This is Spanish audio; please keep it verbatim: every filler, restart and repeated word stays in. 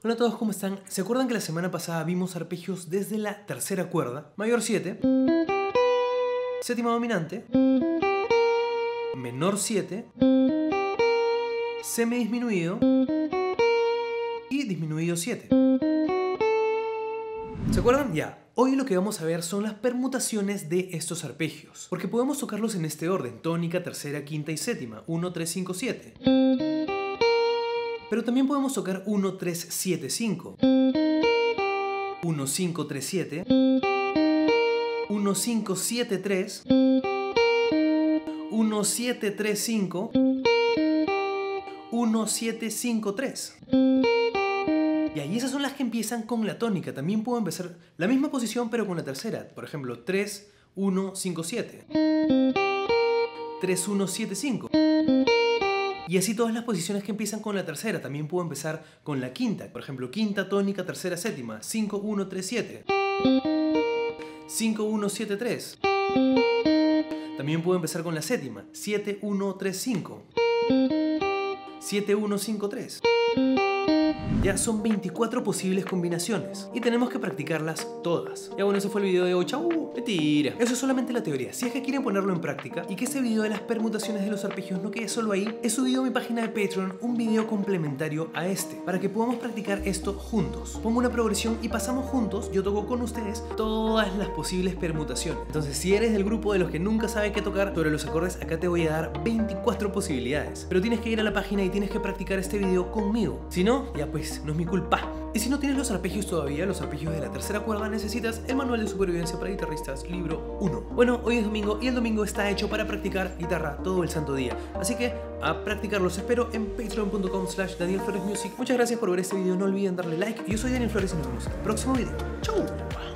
Hola a todos, ¿cómo están? ¿Se acuerdan que la semana pasada vimos arpegios desde la tercera cuerda? Mayor siete, séptima dominante, menor siete, semidisminuido y disminuido siete. ¿Se acuerdan? Ya. Hoy lo que vamos a ver son las permutaciones de estos arpegios, porque podemos tocarlos en este orden: tónica, tercera, quinta y séptima, uno, tres, cinco, siete. Pero también podemos tocar uno, tres, siete, cinco, uno, cinco, tres, siete, uno, cinco, siete, tres, uno, siete, tres, cinco, uno, siete, cinco, tres. Y ahí esas son las que empiezan con la tónica. También puedo empezar la misma posición pero con la tercera. Por ejemplo, tres, uno, cinco, siete, tres, uno, siete, cinco. Y así todas las posiciones que empiezan con la tercera. También puedo empezar con la quinta. Por ejemplo, quinta, tónica, tercera, séptima, cinco, uno, tres, siete, cinco, uno, siete, tres. También puedo empezar con la séptima, siete, uno, tres, cinco, siete, uno, cinco, tres. Ya son veinticuatro posibles combinaciones y tenemos que practicarlas todas. Ya bueno, ese fue el video de hoy. ¡Chau! Mentira. Eso es solamente la teoría. Si es que quieren ponerlo en práctica y que ese video de las permutaciones de los arpegios no quede solo ahí, he subido a mi página de Patreon un video complementario a este para que podamos practicar esto juntos. Pongo una progresión y pasamos juntos. Yo toco con ustedes todas las posibles permutaciones. Entonces, si eres del grupo de los que nunca sabe qué tocar sobre los acordes, acá te voy a dar veinticuatro posibilidades. Pero tienes que ir a la página y tienes que practicar este video conmigo. Si no, ya pues no es mi culpa. Y si no tienes los arpegios todavía, los arpegios de la tercera cuerda, necesitas el manual de supervivencia para guitarristas, libro uno. Bueno, hoy es domingo y el domingo está hecho para practicar guitarra todo el santo día. Así que a practicar los espero en patreon punto com slash Daniel Flores Music. Muchas gracias por ver este video, no olviden darle like. Yo soy Daniel Flores y nos vemos en el próximo video. ¡Chau!